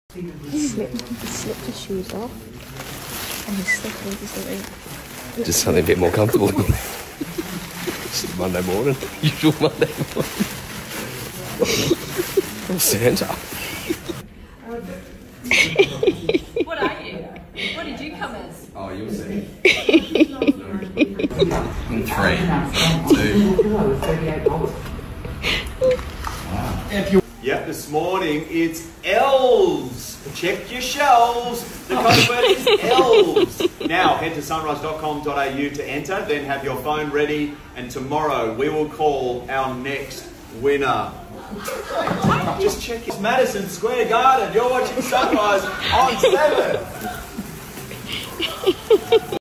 He slipped his shoes off and his slippers or something. Just something a bit more comfortable. It's Monday morning. Usual Monday morning. I'm Santa. What are you? What did you come as? Oh, you'll see. 3, 2. Yep, this morning it's elves. Check your shelves. The code word is elves. Now head to sunrise.com.au to enter, then have your phone ready, and tomorrow we will call our next winner. Just check it. Madison Square Garden. You're watching Sunrise on 7.